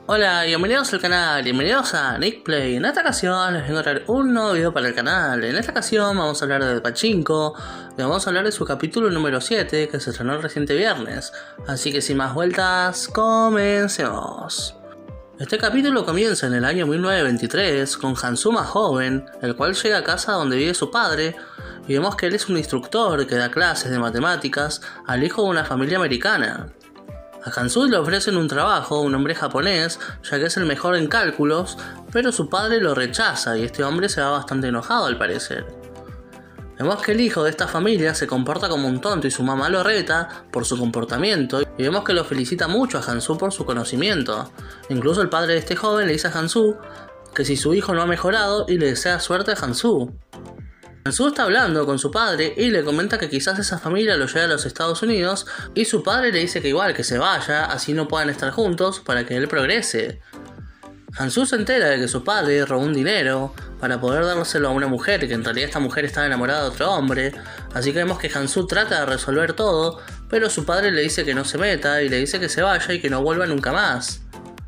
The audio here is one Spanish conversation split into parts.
Hola, bienvenidos al canal, bienvenidos a Nick Play. En esta ocasión les vengo a traer un nuevo video para el canal. En esta ocasión vamos a hablar de Pachinko y vamos a hablar de su capítulo número 7 que se estrenó el reciente viernes. Así que sin más vueltas, comencemos. Este capítulo comienza en el año 1923 con Hansu más joven, el cual llega a casa donde vive su padre y vemos que él es un instructor que da clases de matemáticas al hijo de una familia americana. A Hansu le ofrecen un trabajo, un hombre japonés, ya que es el mejor en cálculos, pero su padre lo rechaza y este hombre se va bastante enojado al parecer. Vemos que el hijo de esta familia se comporta como un tonto y su mamá lo reta por su comportamiento y vemos que lo felicita mucho a Hansu por su conocimiento. Incluso el padre de este joven le dice a Hansu que si su hijo no ha mejorado y le desea suerte a Hansu. Hansu está hablando con su padre y le comenta que quizás esa familia lo lleve a los Estados Unidos y su padre le dice que igual que se vaya, así no puedan estar juntos para que él progrese. Hansu se entera de que su padre robó un dinero para poder dárselo a una mujer, que en realidad esta mujer estaba enamorada de otro hombre, así que vemos que Hansu trata de resolver todo, pero su padre le dice que no se meta y le dice que se vaya y que no vuelva nunca más.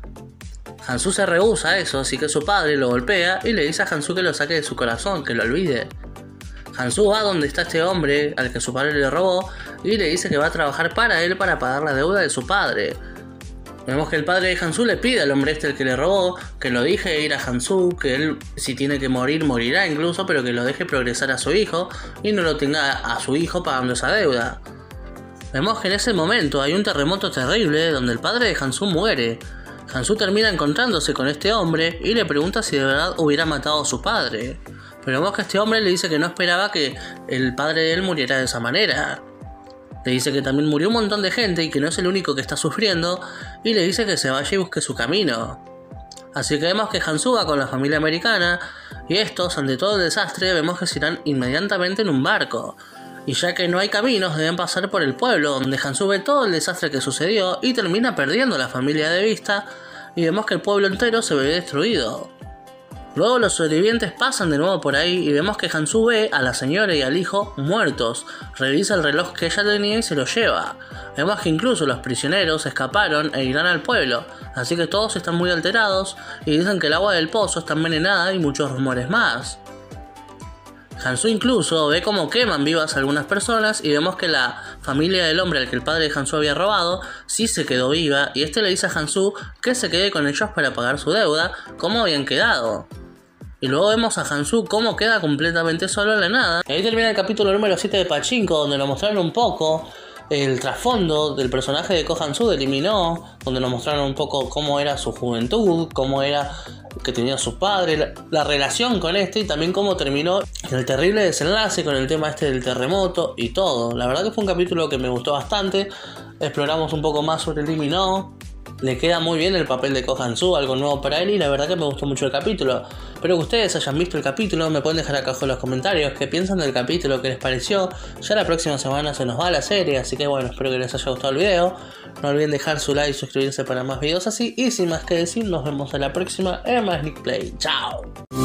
Hansu se rehúsa a eso, así que su padre lo golpea y le dice a Hansu que lo saque de su corazón, que lo olvide. Hansu va donde está este hombre al que su padre le robó y le dice que va a trabajar para él para pagar la deuda de su padre. Vemos que el padre de Hansu le pide al hombre este el que le robó que lo deje ir a Hansu, que él si tiene que morir morirá incluso, pero que lo deje progresar a su hijo y no lo tenga a su hijo pagando esa deuda. Vemos que en ese momento hay un terremoto terrible donde el padre de Hansu muere. Hansu termina encontrándose con este hombre y le pregunta si de verdad hubiera matado a su padre. Pero vemos que este hombre le dice que no esperaba que el padre de él muriera de esa manera. Le dice que también murió un montón de gente y que no es el único que está sufriendo, y le dice que se vaya y busque su camino. Así que vemos que Hansu va con la familia americana, y estos, ante todo el desastre, vemos que se irán inmediatamente en un barco. Y ya que no hay caminos, deben pasar por el pueblo, donde Hansu ve todo el desastre que sucedió y termina perdiendo a la familia de vista, y vemos que el pueblo entero se ve destruido. Luego los sobrevivientes pasan de nuevo por ahí y vemos que Hansu ve a la señora y al hijo muertos, revisa el reloj que ella tenía y se lo lleva. Vemos que incluso los prisioneros escaparon e irán al pueblo, así que todos están muy alterados y dicen que el agua del pozo está envenenada y muchos rumores más. Hansu incluso ve cómo queman vivas a algunas personas y vemos que la familia del hombre al que el padre de Hansu había robado sí se quedó viva y este le dice a Hansu que se quede con ellos para pagar su deuda, como habían quedado. Y luego vemos a Hansu cómo queda completamente solo en la nada. Y ahí termina el capítulo número 7 de Pachinko, donde nos mostraron un poco el trasfondo del personaje de Ko Hansu de Limino, donde nos mostraron un poco cómo era su juventud, cómo era que tenía su padre, la relación con este y también cómo terminó el terrible desenlace con el tema este del terremoto y todo. La verdad que fue un capítulo que me gustó bastante. Exploramos un poco más sobre Limino. Le queda muy bien el papel de Ko Hansu, algo nuevo para él, y la verdad que me gustó mucho el capítulo. Espero que ustedes hayan visto el capítulo, me pueden dejar acá abajo en los comentarios qué piensan del capítulo, qué les pareció. Ya la próxima semana se nos va la serie, así que bueno, espero que les haya gustado el video. No olviden dejar su like y suscribirse para más videos así, y sin más que decir, nos vemos en la próxima en más Nick Play. ¡Chao!